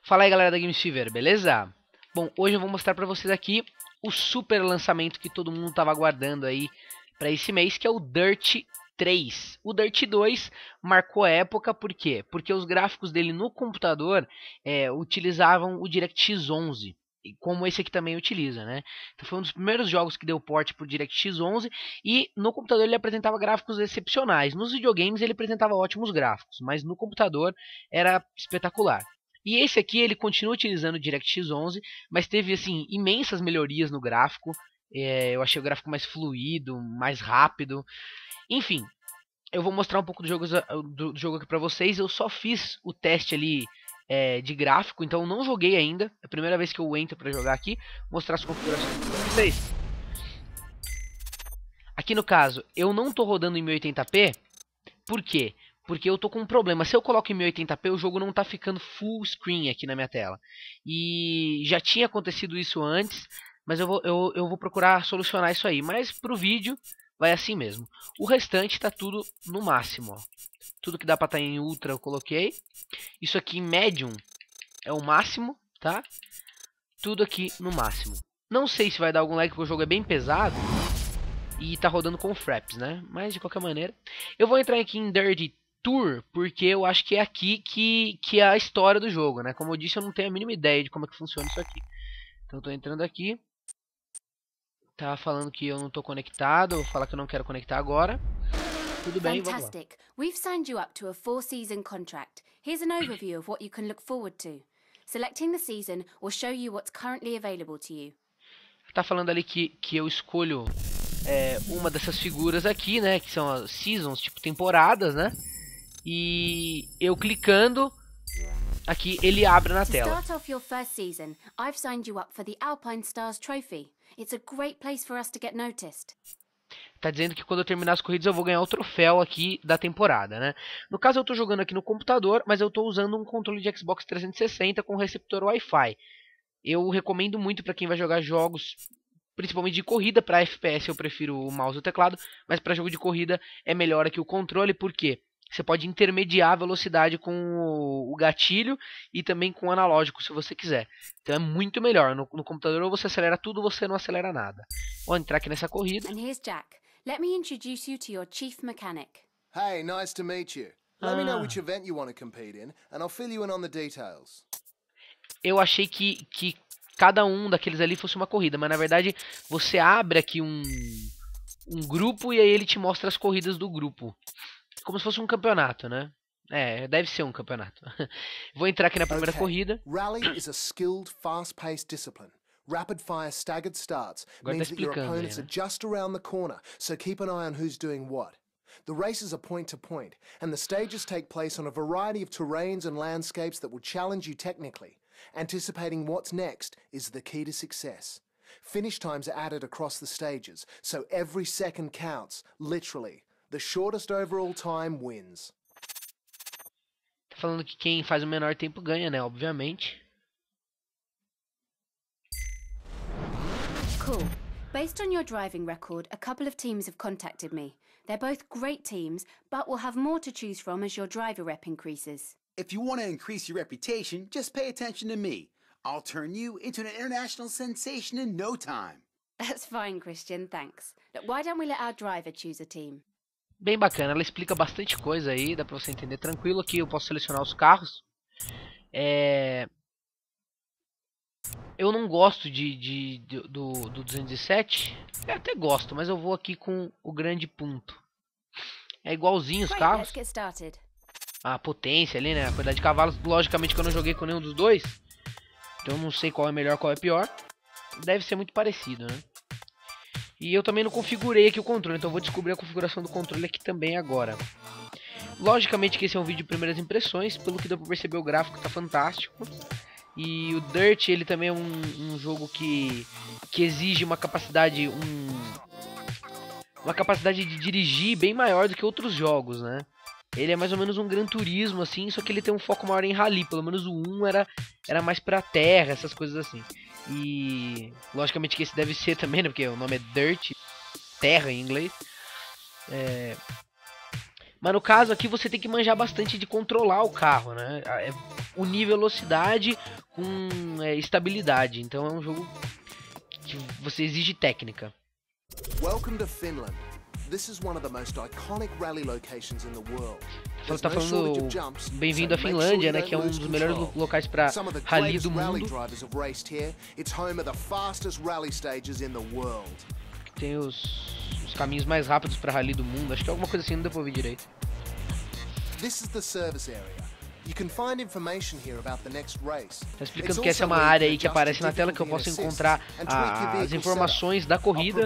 Fala aí galera da Games Fever, beleza? Bom, hoje eu vou mostrar pra vocês aqui o super lançamento que todo mundo tava aguardando aí pra esse mês, que é o Dirt 3. O Dirt 2 marcou a época, por quê? Porque os gráficos dele no computador utilizavam o DirectX 11. Como esse aqui também utiliza, né? Então foi um dos primeiros jogos que deu porte pro DirectX 11 e no computador ele apresentava gráficos excepcionais. Nos videogames ele apresentava ótimos gráficos, mas no computador era espetacular. E esse aqui ele continua utilizando o DirectX 11, mas teve assim imensas melhorias no gráfico. Eu achei o gráfico mais fluido, mais rápido. Enfim, eu vou mostrar um pouco do jogo aqui pra vocês. Eu só fiz o teste ali de gráfico, então eu não joguei ainda. É a primeira vez que eu entro pra jogar aqui. Vou mostrar as configurações pra vocês. Aqui no caso, eu não tô rodando em 1080p. Por quê? Porque eu tô com um problema. Se eu coloco em 1080p, o jogo não tá ficando full screen aqui na minha tela. E já tinha acontecido isso antes, mas eu vou procurar solucionar isso aí. Mas pro vídeo vai assim mesmo. O restante tá tudo no máximo, ó. Tudo que dá pra estar em ultra eu coloquei. Isso aqui em medium é o máximo, tá? Tudo aqui no máximo. Não sei se vai dar algum lag porque o jogo é bem pesado e tá rodando com fraps, né? Mas de qualquer maneira, eu vou entrar aqui em Dirt Tour porque eu acho que é aqui que é a história do jogo, né? Como eu disse, eu não tenho a mínima ideia de como é que funciona isso aqui. Então eu tô entrando aqui. Tá falando que eu não tô conectado, ou falar que eu não quero conectar agora. Tudo bem, vamos lá. Fantastic. We've signed you up to a 4-season contract. Here's an overview of what you can look forward to. Selecting the season will show you what's currently available to you. Tá falando ali que eu escolho uma dessas figuras aqui, né? Que são as seasons, tipo temporadas, né? E eu clicando aqui, ele abre na To tela. start off your first season, I've signed you up for the Alpine Stars Trophy. It's a great place for us to get noticed. Tá dizendo que quando eu terminar as corridas eu vou ganhar o troféu aqui da temporada, né? No caso eu tô jogando aqui no computador, mas eu tô usando um controle de Xbox 360 com receptor Wi-Fi. Eu recomendo muito para quem vai jogar jogos, principalmente de corrida. Para FPS eu prefiro o mouse e o teclado, mas para jogo de corrida é melhor aqui o controle, porque você pode intermediar a velocidade com o gatilho e também com o analógico, se você quiser. Então é muito melhor. No computador ou você acelera tudo ou você não acelera nada. Vou entrar aqui nessa corrida. And here's Jack. Let me introduce you to your chief mechanic. Hey, nice to meet you. Let me know which event you want to compete in, and I'll fill you in on the details. Eu achei que cada um daqueles ali fosse uma corrida, mas na verdade você abre aqui um grupo e aí ele te mostra as corridas do grupo. Como se fosse um campeonato, né? Deve ser um campeonato. Vou entrar aqui na primeira corrida. Rally is a skilled, fast-paced discipline. Rapid-fire staggered starts Agora means tá that your explicando aí, opponents né? are just around the corner, so keep an eye on who's doing what. The races are point-to-point, and the stages take place on a variety of terrains and landscapes that will challenge you technically. Anticipating what's next is the key to success. Finish times are added across the stages, so every second counts, literally. The shortest overall time wins. Tá falando que quem faz o menor tempo ganha, né? Obviamente. Cool. Based on your driving record, a couple of teams have contacted me. They're both great teams, but we'll have more to choose from as your driver rep increases. If you want to increase your reputation, just pay attention to me. I'll turn you into an international sensation in no time. That's fine, Christian, thanks. Look, why don't we let our driver choose a team? Bem bacana, ela explica bastante coisa aí, dá pra você entender tranquilo. Aqui eu posso selecionar os carros. Eu não gosto do 207. Eu até gosto, mas eu vou aqui com o grande ponto. É igualzinho os Great, carros. let's get started. A potência ali, né? A quantidade de cavalos. Logicamente que eu não joguei com nenhum dos dois. Então eu não sei qual é melhor, qual é pior. Deve ser muito parecido, né? E eu também não configurei aqui o controle. Então eu vou descobrir a configuração do controle aqui também agora. Logicamente que esse é um vídeo de primeiras impressões. Pelo que deu pra perceber, o gráfico tá fantástico. E o Dirt, ele também é um jogo que exige uma capacidade de dirigir bem maior do que outros jogos, né? Ele é mais ou menos um Gran Turismo, assim, só que ele tem um foco maior em rally. Pelo menos o 1 era mais pra terra, essas coisas assim. E logicamente que esse deve ser também, né? Porque o nome é Dirt, terra em inglês. Mas no caso aqui você tem que manjar bastante de controlar o carro, né? Unir velocidade com estabilidade. Então é um jogo que você exige técnica. Welcome to Finland. This is one of the most iconic rally locations in the world. Tá falando bem-vindo à Finlândia, né? Que é um dos melhores locais para rally do mundo. Tem os caminhos mais rápidos para rally do mundo. Acho que é alguma coisa assim, não deu pra ouvir direito. This is the service area. You can find information here about the next race. Tá explicando que essa é uma área aí que aparece na tela que eu posso encontrar as informações da corrida.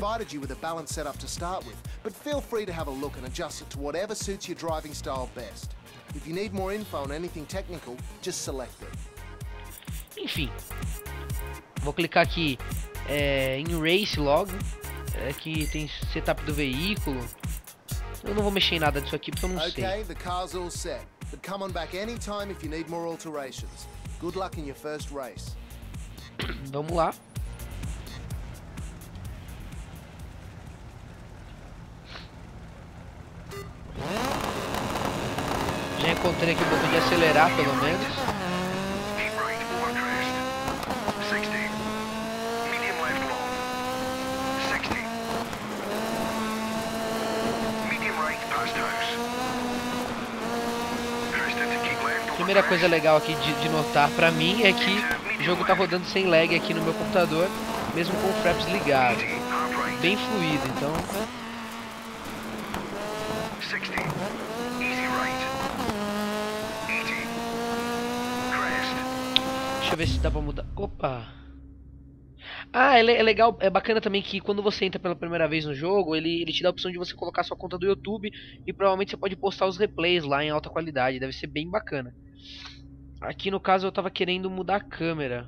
Enfim, vou clicar aqui em Race Log. Aqui tem setup do veículo. Eu não vou mexer em nada disso aqui porque eu não sei. Okay, the car's all set. But come on back anytime if you need more alterations. Good luck in your first race. Vamos lá. Já encontrei aqui o botão de acelerar, pelo menos. A primeira coisa legal aqui de notar pra mim é que o jogo tá rodando sem lag aqui no meu computador, mesmo com o fraps ligado. Bem fluido, então. Deixa eu ver se dá pra mudar. Opa! Ah, é legal, é bacana também que quando você entra pela primeira vez no jogo, ele te dá a opção de você colocar sua conta do YouTube e provavelmente você pode postar os replays lá em alta qualidade, deve ser bem bacana. Aqui no caso eu tava querendo mudar a câmera.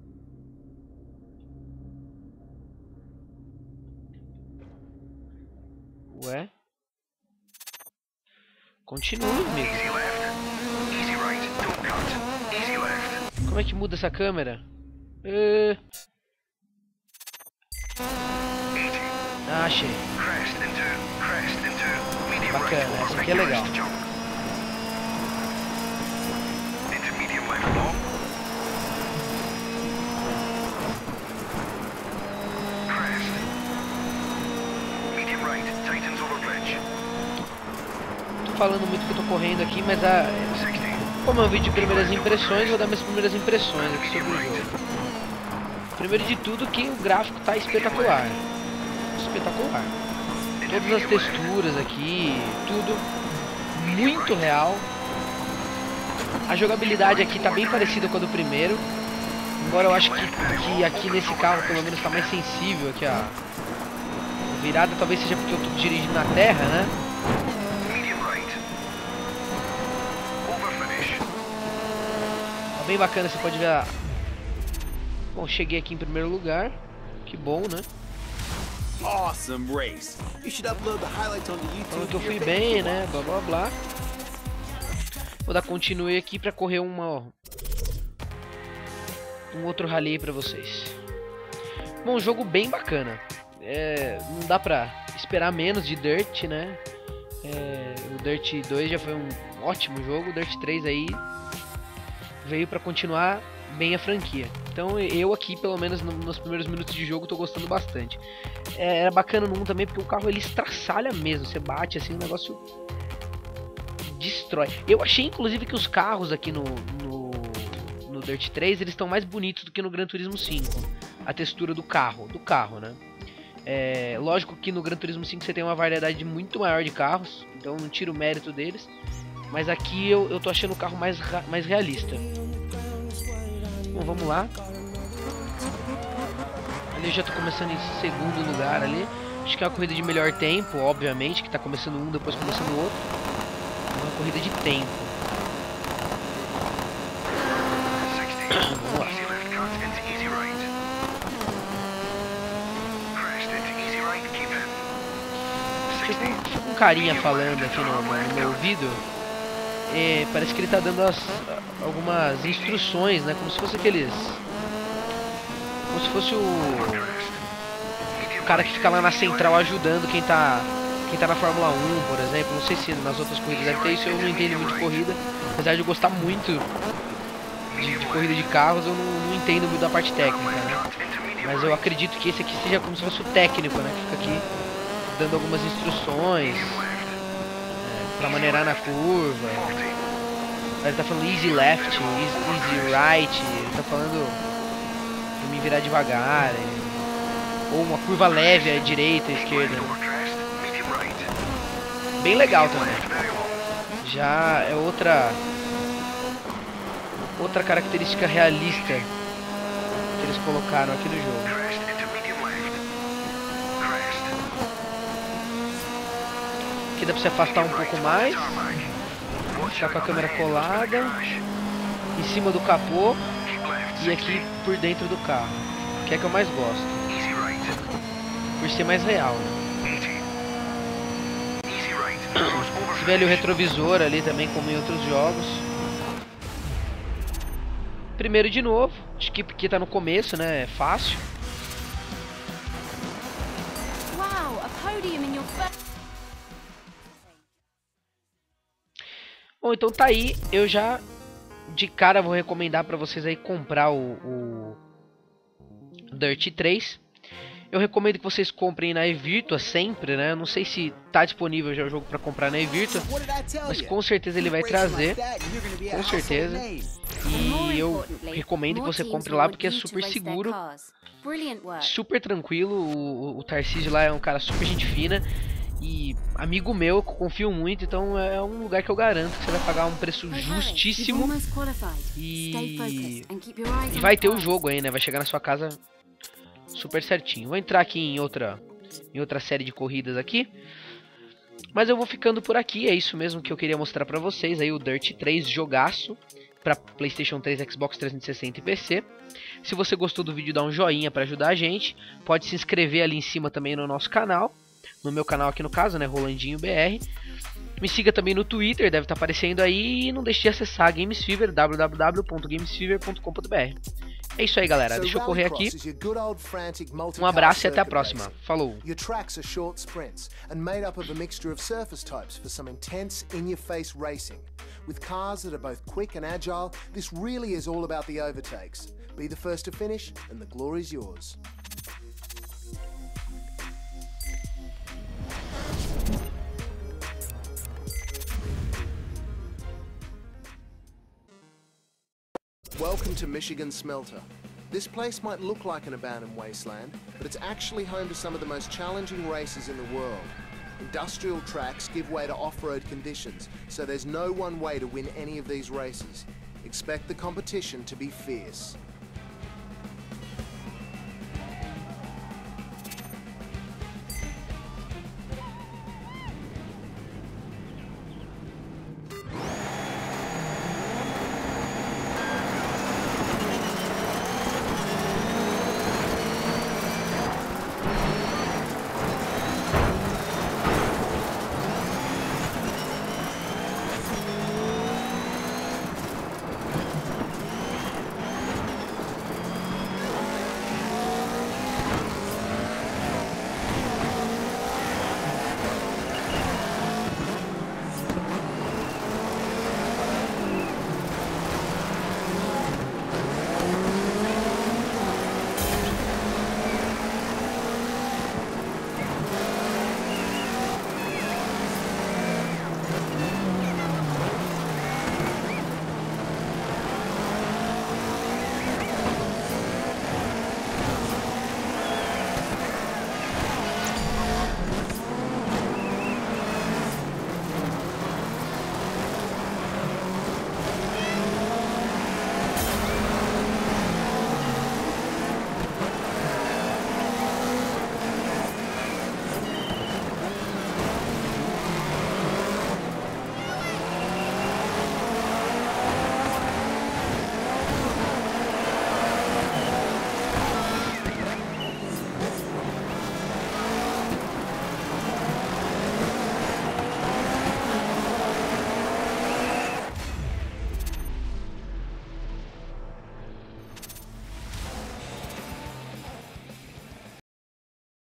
Ué? Continue, amigo. Como é que muda essa câmera? Ah, achei. Bacana, essa aqui é legal. Tô falando muito que eu tô correndo aqui, mas como é um vídeo de primeiras impressões, vou dar minhas primeiras impressões aqui sobre o jogo. Primeiro de tudo que o gráfico tá espetacular. Espetacular. Todas as texturas aqui, tudo muito real. A jogabilidade aqui tá bem parecida com a do primeiro. Embora eu acho que aqui nesse carro pelo menos tá mais sensível aqui a virada, talvez seja porque eu tô dirigindo na terra, né? Tá bem bacana, você pode ver Bom, cheguei aqui em primeiro lugar. Que bom, né? Awesome race. You should upload the highlights on the YouTube. Falando que eu fui bem, né? Blá blá blá. Vou dar continue aqui pra correr um outro rally pra vocês. Bom, jogo bem bacana. Não dá pra esperar menos de Dirt, né? O Dirt 2 já foi um ótimo jogo. O Dirt 3 aí veio pra continuar bem a franquia. Então eu aqui, pelo menos nos primeiros minutos de jogo, tô gostando bastante. Era bacana no 1 também, porque o carro ele estraçalha mesmo. Você bate assim, o negócio destrói. Eu achei inclusive que os carros aqui no Dirt 3, eles estão mais bonitos do que no Gran Turismo 5. A textura do carro, né? Lógico que no Gran Turismo 5 você tem uma variedade muito maior de carros, então não tiro o mérito deles. Mas aqui eu tô achando o carro mais realista. Bom, vamos lá. Ali eu já tô começando em segundo lugar ali. Acho que é uma corrida de melhor tempo, obviamente, que tá começando um, depois começando o outro. É uma corrida de tempo. Vamos lá. Fica um carinha falando aqui no meu ouvido. Parece que ele tá dando algumas instruções, né? Como se fosse Como se fosse o cara que fica lá na central ajudando quem tá quem tá na Fórmula 1, por exemplo, não sei se nas outras corridas deve ter isso, eu não entendo muito de corrida. Apesar de eu gostar muito de corrida de carros, eu não entendo muito da parte técnica, né? Mas eu acredito que esse aqui seja como se fosse o técnico, né? Que fica aqui dando algumas instruções pra maneirar na curva. Ele tá falando easy left, easy right, ele tá falando pra me virar devagar, ou uma curva leve à direita, à esquerda. Bem legal também. Já é outra característica realista que eles colocaram aqui no jogo. Aqui dá pra se afastar um pouco mais. Ficar com a câmera colada em cima do capô e aqui por dentro do carro, que é que eu mais gosto, por ser mais real, né? Se tiver ali o retrovisor ali também, como em outros jogos. Primeiro de novo, acho que porque tá no começo, né? É fácil. Wow, a podium in your first. Bom, então tá aí, eu já de cara vou recomendar pra vocês aí comprar o Dirt 3. Eu recomendo que vocês comprem na eVirtua sempre, né? Eu não sei se tá disponível já o jogo pra comprar na eVirtua, mas com certeza ele vai trazer, com certeza. E eu recomendo que você compre lá porque é super seguro, super tranquilo. O Tarcísio lá é um cara super gente fina. E amigo meu, eu confio muito, então é um lugar que eu garanto que você vai pagar um preço justíssimo. E vai ter o jogo aí, né? Vai chegar na sua casa super certinho. Vou entrar aqui em outra série de corridas aqui. Mas eu vou ficando por aqui, é isso mesmo que eu queria mostrar pra vocês. Aí o Dirt 3, jogaço pra PlayStation 3, Xbox 360 e PC. Se você gostou do vídeo, dá um joinha pra ajudar a gente. Pode se inscrever ali em cima também no nosso canal. No meu canal aqui no caso, né, Rolandinho BR. Me siga também no Twitter, deve estar aparecendo aí. E não deixe de acessar a GamesFever, www.gamesfever.com.br. É isso aí, galera, deixa eu correr aqui. Um abraço e até a próxima. Falou! Your tracks are short sprints and made up of a mixture of surface types for some intense in-your-face racing. With cars that are both quick and agile, this really is all about the overtakes. Be the first to finish and the glory's yours. Welcome to Michigan Smelter. This place might look like an abandoned wasteland, but it's actually home to some of the most challenging races in the world. Industrial tracks give way to off-road conditions, so there's no one way to win any of these races. Expect the competition to be fierce.